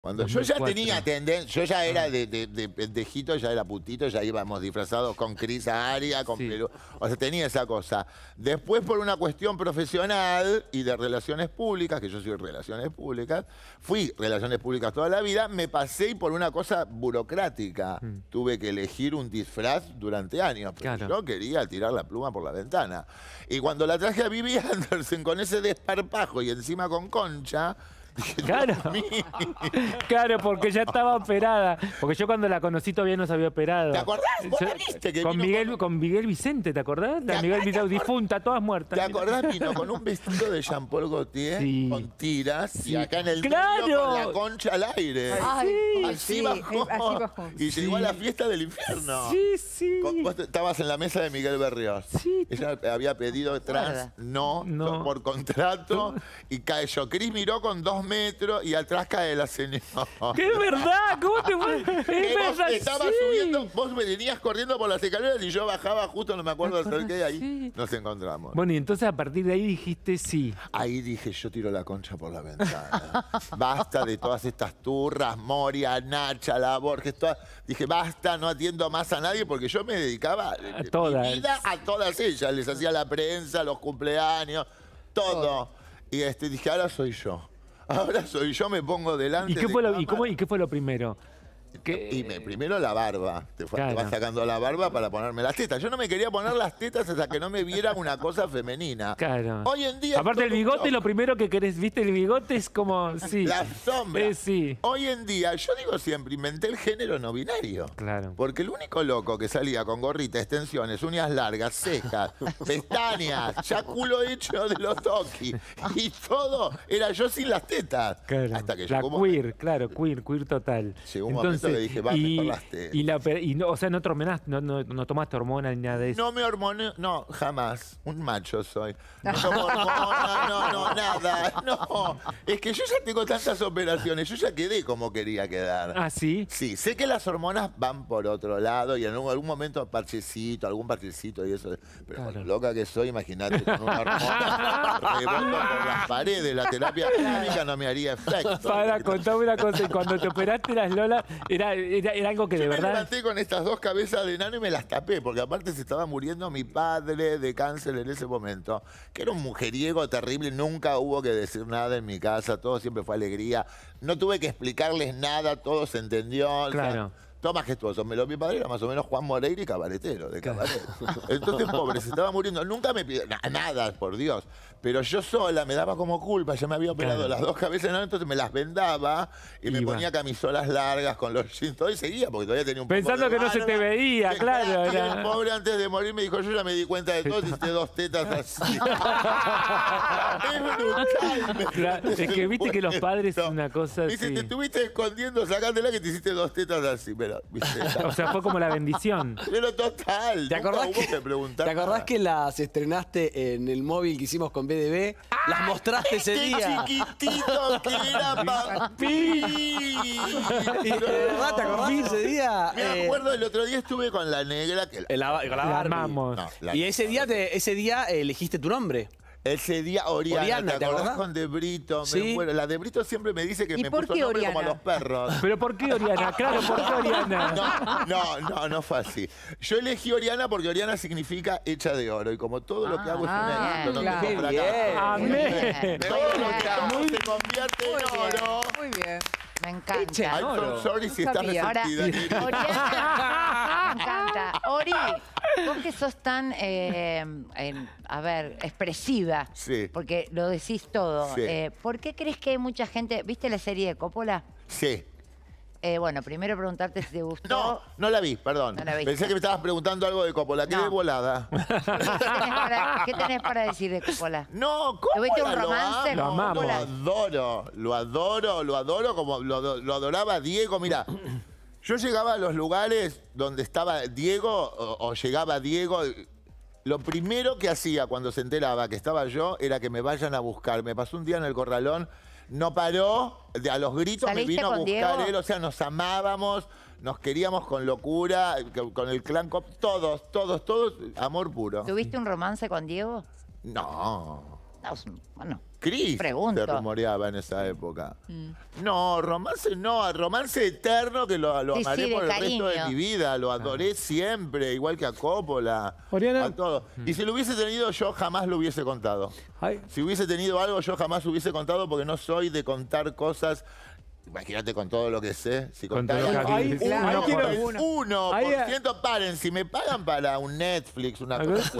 Cuando yo ya 2004. tenía tendencia, yo ya era de pendejito, ya era putito, ya íbamos disfrazados con Cris Aria, con Sí. Perú. O sea, tenía esa cosa. Después, por una cuestión profesional y de relaciones públicas, que yo soy relaciones públicas, fui relaciones públicas toda la vida, me pasé y por una cosa burocrática. Tuve que elegir un disfraz durante años, pero Claro. yo quería tirar la pluma por la ventana. Y cuando la traje a Vivi Anderson con ese desparpajo y encima con concha, dije, Claro. Dios mío. Claro, porque ya estaba operada. Porque yo cuando la conocí todavía no se había operado. ¿Te acordás? ¿Vos Yo- la viste que con vino Miguel, con Miguel Vicente, ¿te acordás? La ¿Te Miguel acordás? Vicente difunta, todas muertas. ¿Te acordás? Vino con un vestido de Jean-Paul Gaultier Sí. con tiras y Sí. acá en el ¡Claro! medio con la concha al aire. Ay, Así sí, bajó. así bajó. Y llegó a la fiesta del infierno. Sí, sí. Vos estabas en la mesa de Miguel Berrios. Sí. Ella había pedido trans, Guarda. no, por contrato. Y cae yo. Cris miró con 2 metros y atrás cae la señora. ¡Qué verdad! ¿Cómo te fue? Que Es vos verdad, estabas sí. subiendo, vos me venías corriendo por las escaleras y yo bajaba justo, no me acuerdo hacer qué, y ahí Sí. nos encontramos. Bueno, y entonces a partir de ahí dijiste sí. Ahí dije, yo tiro la concha por la ventana. Basta de todas estas turras, Moria, Nacha, la Borges, todas. Dije, basta, no atiendo más a nadie porque yo me dedicaba A todas. mi vida a todas ellas. Les hacía la prensa, los cumpleaños, todo. Y dije, ahora soy yo. Ahora soy yo, me pongo delante ¿Y qué de fue lo, cámara. ¿y qué fue lo primero? Primero la barba. Te Claro. vas sacando la barba para ponerme las tetas. Yo no me quería poner las tetas hasta que no me viera una cosa femenina. Claro. Hoy en día. Aparte todo el bigote, un lo primero que querés, ¿viste? El bigote es como, sí. La sombra. Sí. Hoy en día, yo digo siempre, inventé el género no binario. Claro. Porque el único loco que salía con gorrita, extensiones, uñas largas, cejas, pestañas, ya culo hecho de los toki y todo, era yo sin las tetas. Claro. Hasta que la llegó un momento- queer, claro, queer total. Llegó un momento que dije, va, mejor las tetas. y no, o sea, no tomaste hormonas ni nada de eso. No me hormoné, no, jamás. Un macho soy. No tomo hormonas, no, nada. No, es que yo ya tengo tantas operaciones, yo ya quedé como quería quedar. Ah, ¿sí? Sí, sé que las hormonas van por otro lado y en algún momento algún parchecito y eso. Pero Claro. con lo loca que soy, imagínate, con una hormona reboto por las paredes. La terapia química no me haría efecto. Para, contame una cosa. Y cuando te operaste las Lola, era algo que Yo de me verdad... levanté con estas 2 cabezas de enano y me las tapé, porque aparte se estaba muriendo mi padre de cáncer en ese momento, que era un mujeriego terrible, nunca hubo que decir nada en mi casa, todo siempre fue alegría, no tuve que explicarles nada, todo se entendió. O sea, Claro. todo majestuoso. Mi padre era más o menos Juan Moreira y cabaretero, de cabaret. Entonces, pobre, se estaba muriendo. Nunca me pidió nada, por Dios. Pero yo sola me daba como culpa. Ya me había operado Claro. las 2 cabezas, entonces me las vendaba y me Iba. ponía camisolas largas con los jeans. Todo y seguía, porque todavía tenía un poco Pensando de que no se te barba. veía, Sí, claro, Y era- el pobre antes de morir me dijo, yo ya me di cuenta de todo, hiciste 2 tetas así. Es brutal. Claro, es que viste que los padres es una cosa Dice, así. te estuviste escondiendo, sacándela que te hiciste 2 tetas así. Pero, ¿viste? O sea, fue como la bendición. Pero total. ¿Te nunca acordás, hubo que preguntar ¿Te acordás nada. que las estrenaste en el móvil que hicimos con BDB? Las mostraste ese ¡Qué día. chiquitito que era papi! ¿De verdad te acordás ese día? Me acuerdo, el otro día estuve con la negra que Con la La Barbie. amamos. No, la- Y ese día elegiste tu nombre. Ese día Oriana, Oriana, ¿te ¿te acordás acordás? con De Brito? Sí. Bueno, la De Brito siempre me dice que ¿Y me por puso qué nombre como a Oriana? los perros. ¿Pero por qué Oriana? Claro, ¿por qué Oriana? No fue así. Yo elegí Oriana porque Oriana significa hecha de oro y como todo lo que hago es un éxito, no claro. tengo Qué bien. fracaso. Amén. Todo lo que hago Muy se convierte en bien, oro. muy bien. Me encanta. Echa. I'm Oro. so sorry si No estás sabía. Ahora, resentida. Oriana, me encanta. Ori, vos que sos tan, a ver, expresiva, Sí. porque lo decís todo, Sí. ¿por qué crees que hay mucha gente... ¿Viste la serie de Coppola? Sí. Bueno, primero preguntarte si te gustó. No la vi, perdón. No la viste. Pensé que me estabas preguntando algo de Coppola. Quedé No. volada. ¿Qué tenés para decir de Coppola? No, ¿cómo? ¿Tuviste un romance Lo con amamos. Coppola? Lo adoro como lo adoraba Diego. Mira, yo llegaba a los lugares donde estaba Diego o llegaba Diego. Lo primero que hacía cuando se enteraba que estaba yo era que me vayan a buscar. Me pasó un día en el Corralón, no paró, a los gritos me ¿Saliste vino a con buscar Diego? él. O sea, nos amábamos, nos queríamos con locura, con el clan Cop, todos, amor puro. ¿Tuviste un romance con Diego? No. No, bueno, Chris Pregunto. se rumoreaba en esa época. No, romance eterno que lo Sí, amaré sí, de por el resto de cariño. mi vida, lo adoré siempre, igual que a Coppola, Oriana. a todo. Y si lo hubiese tenido yo jamás lo hubiese contado. Ay, Si hubiese tenido algo yo jamás hubiese contado porque no soy de contar cosas. Imagínate con todo lo que sé. Si Con todo contara lo que Ahí- aquí- claro, uno ahí quiero- por- uno. 1%, paren, si me pagan para un Netflix, una cosa.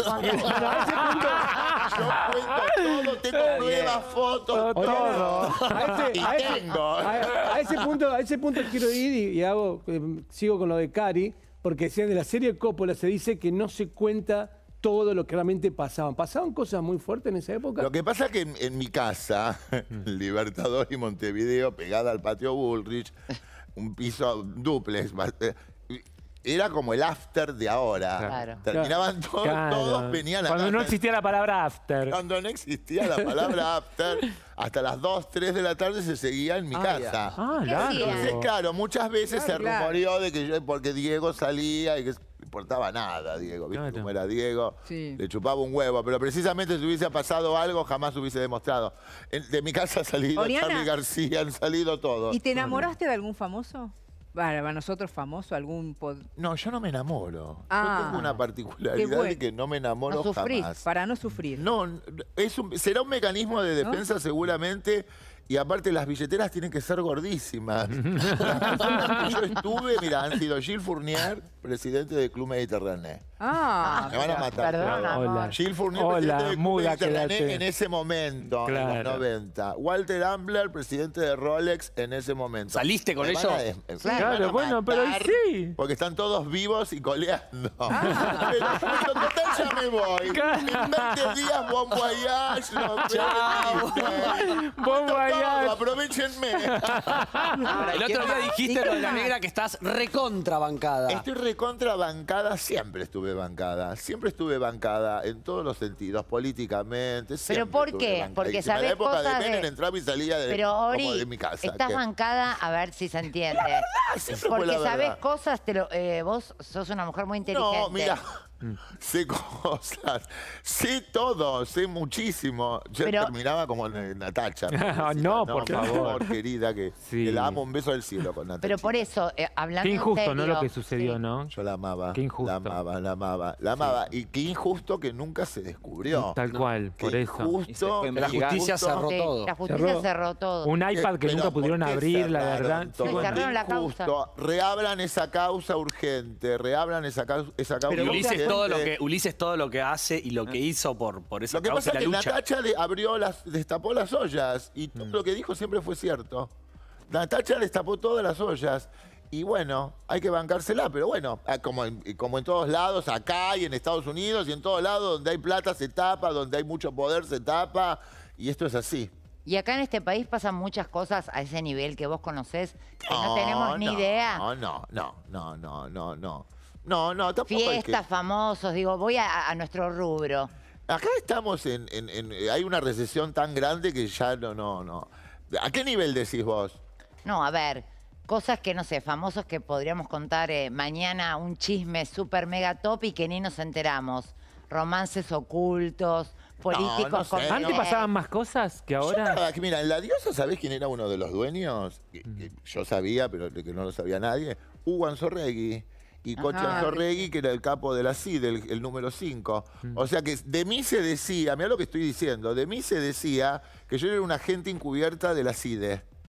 Yo cuento todo, tengo pruebas, fotos, todo. a Y ese- tengo. a ese punto quiero ir y hago, sigo con lo de Cari, porque decían de la serie Coppola se dice que no se cuenta todo lo que realmente pasaban. ¿Pasaban cosas muy fuertes en esa época? Lo que pasa es que en mi casa, Libertador y Montevideo, pegada al patio Bullrich, un piso duplex, era como el after de ahora. Claro. Terminaban todos, Claro. todos venían a Cuando no casa. existía la palabra after. Cuando no existía la palabra after, hasta las 2, 3 de la tarde se seguía en mi casa. Ah, ¿Qué claro. hacían? Entonces, claro, muchas veces Claro, se claro. rumoreó de que yo, porque Diego salía y que no importaba nada, Diego, ¿viste Claro. cómo era Diego? Sí. Le chupaba un huevo, pero precisamente si hubiese pasado algo, jamás hubiese demostrado. De mi casa ha salido Oriana. Charly García, han salido todos. ¿Y te enamoraste de algún famoso? Para nosotros famoso, No, yo no me enamoro. Ah. Yo tengo una Qué particularidad bueno. de que no me enamoro No sufrís. jamás. para no sufrir. No, será un mecanismo de defensa seguramente. Y aparte las billeteras tienen que ser gordísimas. Las personas que yo estuve, mira, han sido Gilles Fournier, presidente del Club Mediterráneo. Ah, Me van a matar. Perdón, amor. Hola. Gilles Fournier, Hola, presidente del Club muda, Mediterráneo quédate. en ese momento, en Claro. los 90. Walter Ambler, presidente de Rolex en ese momento. ¿Saliste con Me van ellos? me Claro, van a bueno, pero matar sí. Porque están todos vivos y coleando. Pero bueno, total ya me voy. En 20 días, bon voyage. Bon voyage. Aprovechenme. El otro día dijiste lo de la negra que estás recontra bancada. Estoy recontra bancada, siempre estuve bancada en todos los sentidos, políticamente. siempre ¿por estuve qué? bancadísima. Porque En sabés la época cosas de Menem de- entraba y salía de, Pero como Ori, de mi casa. estás ¿Qué? bancada, a ver si se entiende. siempre fue Porque la sabés verdad. cosas, vos sos una mujer muy inteligente. No, mira, sé cosas, sé todo, sé muchísimo. Yo Pero- terminaba como Natacha. No, por mi favor. amor, querida, que Sí. la amo, un beso del cielo con Natacha. Pero por eso, hablando Qué en injusto, ¿no? serio, Lo que sucedió, sí. ¿no? Yo la amaba. Qué injusto. La amaba. Y qué injusto que nunca se descubrió. Tal cual, Qué por eso. Y se Injusto. fue la justicia injusto. cerró Sí, todo. la justicia Cerró. cerró todo. Un iPad que Pero nunca pudieron ¿por qué abrir, la cerraron verdad. todo? Sí, bueno. cerraron la Injusto. Reabran esa causa urgente, reabran esa causa Pero Ulises urgente. todo lo que hace y lo que hizo por esa Lo que causa pasa y es la que lucha. Natacha destapó las ollas y todo lo que dijo siempre fue cierto. Natacha destapó todas las ollas. Y bueno, hay que bancársela, pero bueno, como en todos lados, acá y en Estados Unidos y en todos lados, donde hay plata se tapa, donde hay mucho poder se tapa, y esto es así. Y acá en este país pasan muchas cosas a ese nivel que vos conocés, que no tenemos ni idea. No, tampoco hay que... Fiestas, famosos, digo, voy a nuestro rubro. Acá estamos hay una recesión tan grande que ya no. ¿A qué nivel decís vos? No, a ver, cosas que no sé, famosos que podríamos contar mañana, un chisme súper mega top y que ni nos enteramos. Romances ocultos, políticos no sé, con... ¿Antes pasaban más cosas que ahora? Mira, en La Diosa, ¿sabés quién era uno de los dueños? Que yo sabía, pero que no lo sabía nadie. Hugo Anzorregui. Y Coche Ajá. Anzorregui, que era el capo de la CID, el número 5. O sea que de mí se decía, mira lo que estoy diciendo, de mí se decía que yo era una agente encubierta de la CIDE.